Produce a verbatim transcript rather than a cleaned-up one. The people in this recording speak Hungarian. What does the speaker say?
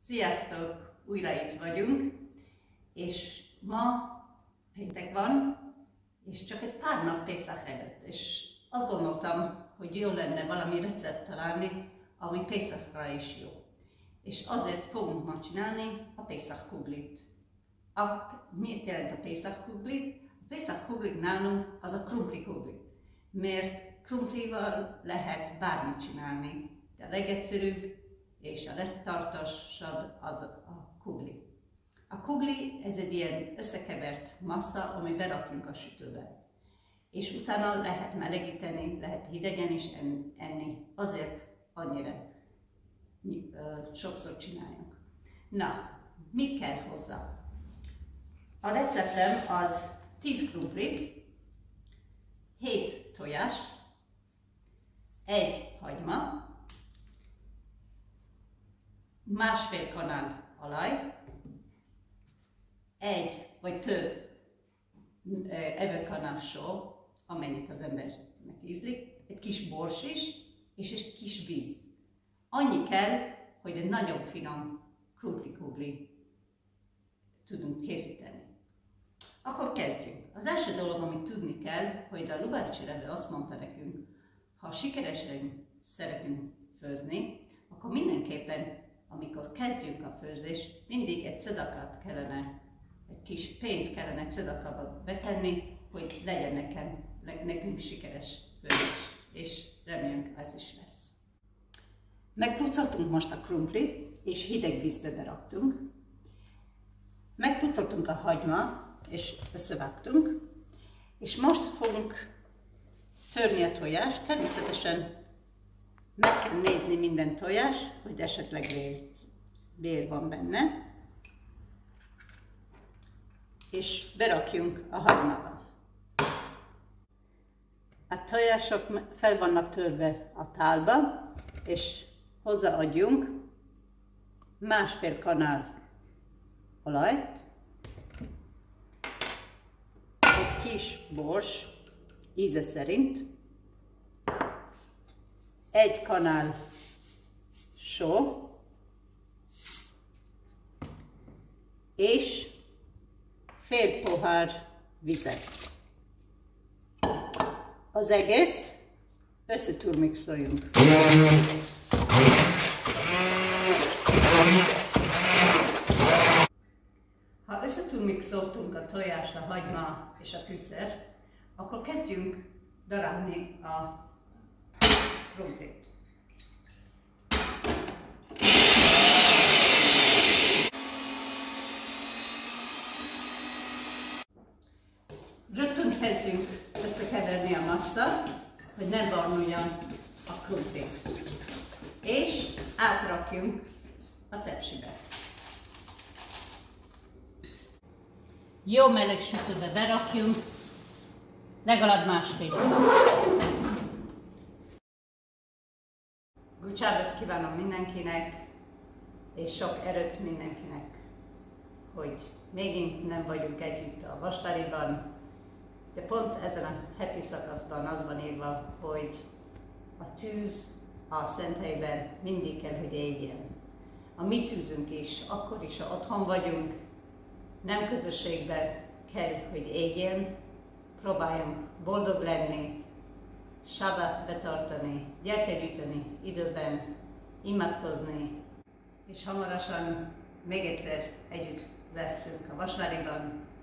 Sziasztok! Újra itt vagyunk, és ma péntek van, és csak egy pár nap Pészach előtt, és azt gondoltam, hogy jó lenne valami recept találni, ami Pészachra is jó. És azért fogunk ma csinálni a Pészach kuglit. A, miért jelent a Pészach kuglit? A Pészach kuglit nálunk az a krumpli kugli, mert krumplival lehet bármit csinálni, de a legegyszerűbb és a legtartósabb az a kugli. A kugli ez egy ilyen összekevert massza, ami berakjunk a sütőbe. És utána lehet melegíteni, lehet hidegen is enni. Azért annyira sokszor csináljunk. Na, mi kell hozzá? A receptem az tíz krumpli, hét tojás, egy hagyma, másfél kanál olaj, egy vagy több evőkanál só, amennyit az embernek ízlik, egy kis bors is, és egy kis víz. Annyi kell, hogy egy nagyobb finom krumpli kugli tudunk készíteni. Akkor kezdjünk. Az első dolog, amit tudni kell, hogy a Lubavitcher Rebbe azt mondta nekünk, ha sikeresen szeretünk főzni, akkor mindenképpen, amikor kezdjünk a főzést, mindig egy szedakát kellene, egy kis pénzt kellene egy szedakába betenni, hogy legyen nekem, nekünk sikeres főzés, és reméljünk ez is lesz. Megpucoltunk most a krumplit, és hideg vízbe beraktunk. Megpucoltunk a hagyma, és összevágtunk, és most fogunk törni a tojást. Természetesen meg kell nézni minden tojás, hogy esetleg vér, vér van benne, és berakjunk a hagymába. A tojások fel vannak törve a tálba, és hozzáadjunk másfél kanál olajt, egy kis bors íze szerint, egy kanál só, és fél pohár vizet. Az egész összeturmixoljunk. Ha összeturmixoltunk a tojást, a hagyma és a fűszert, akkor kezdjünk darálni a krumplit. Rögtön kezdjünk összekeverni a massza, hogy ne barnuljon a krumpli. És átrakjunk a tepsibe. Jó meleg sütőbe berakjunk, legalább másfél óra. Gucsábesz kívánom mindenkinek, és sok erőt mindenkinek, hogy megint nem vagyunk együtt a vasváriban, de pont ezen a heti szakaszban az van írva, hogy a tűz a Szenthelyben mindig kell, hogy égjen. A mi tűzünk is, akkor is, ha otthon vagyunk, nem közösségben kell, hogy égjen, próbáljunk boldog lenni, sábát betartani, gyertyagyűjteni időben, imádkozni, és hamarosan még egyszer együtt leszünk a vasváriban.